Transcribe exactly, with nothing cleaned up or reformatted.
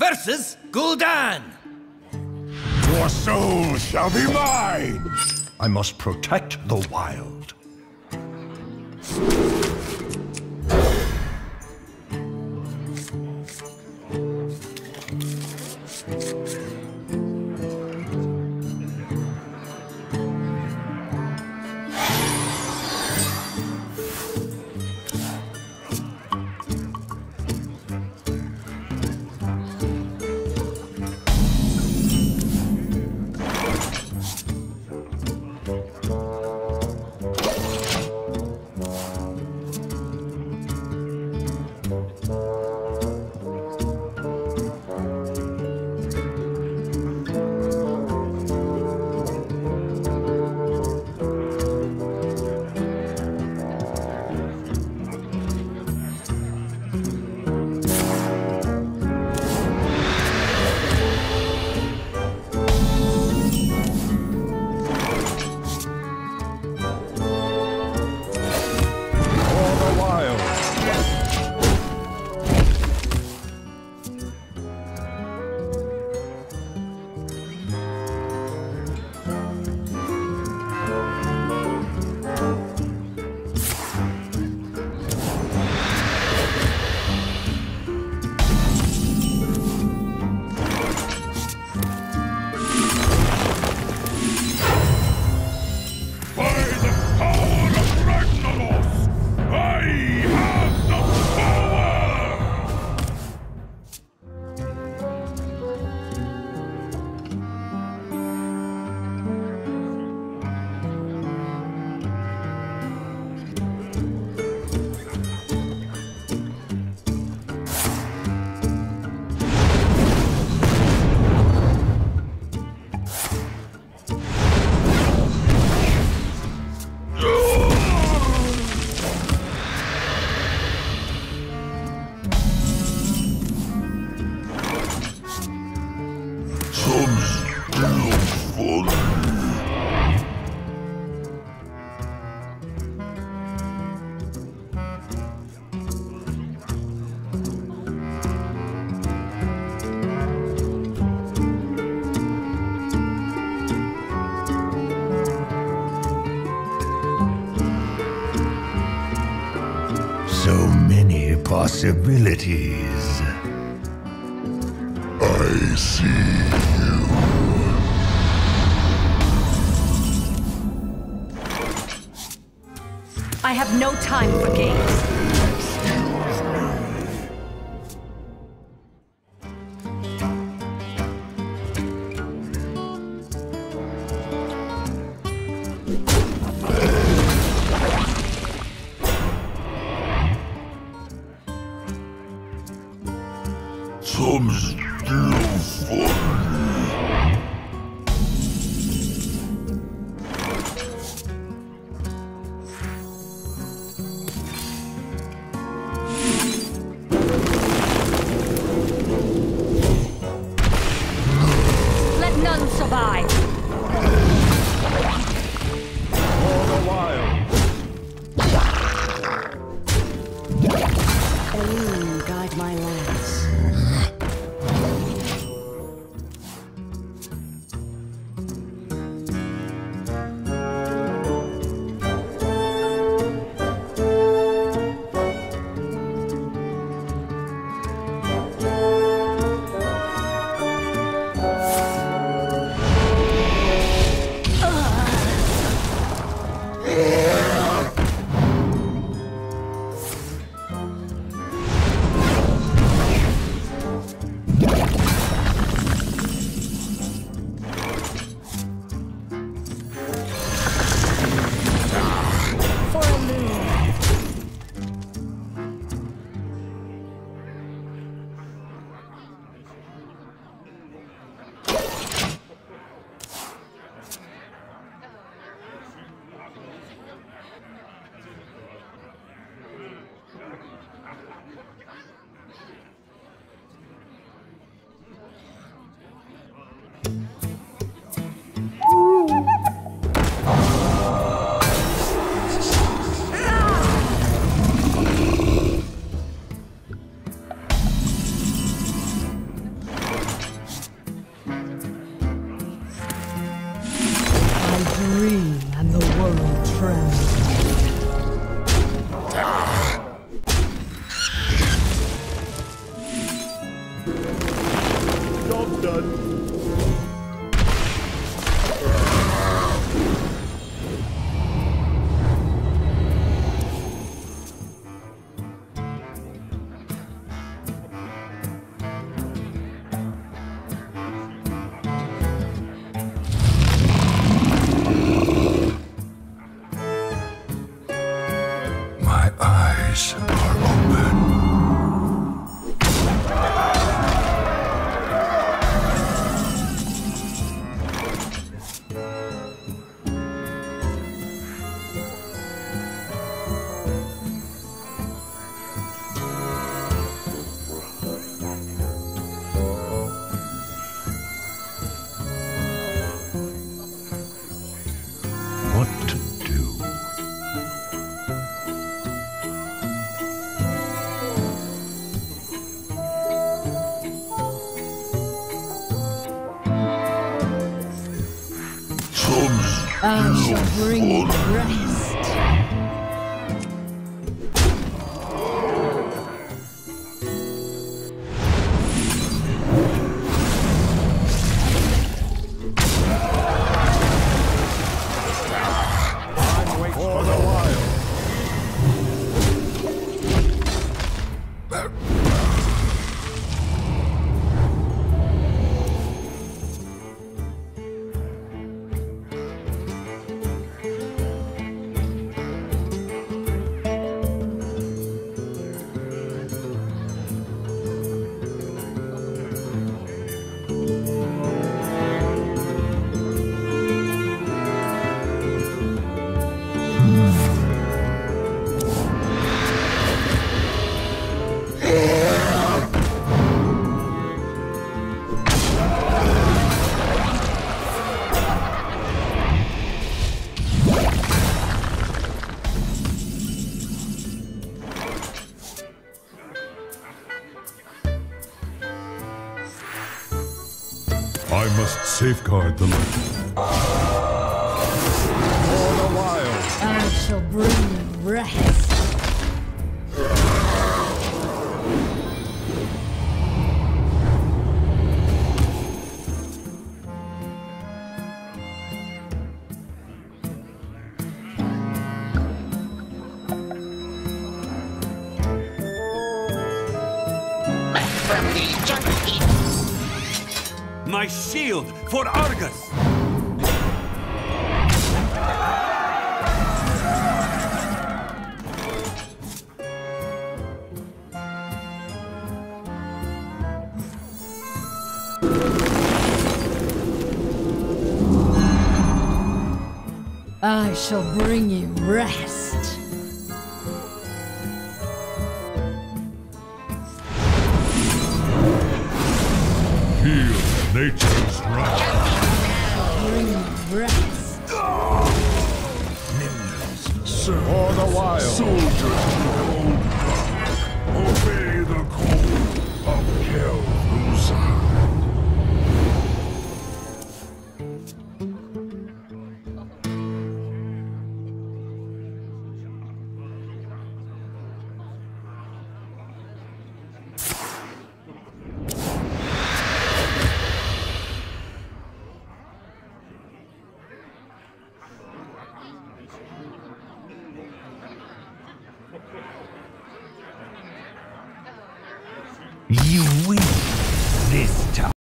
versus Gul'dan. Your soul shall be mine! I must protect the wild. So many possibilities. I see you. I have no time for games. Some still fun. Let none survive. For the wild. Oh, guide my lance. Job done. My eyes are open. What to do? I shall bring you rest. For the wild. I must safeguard the land. For the wild. I shall bring you rest. My shield for Argus! I shall bring you rest. Heal nature's wrath. Bring you rest. For the wild. Soldiers behold God. Obey the call of Kel'Thuzad. You win this time.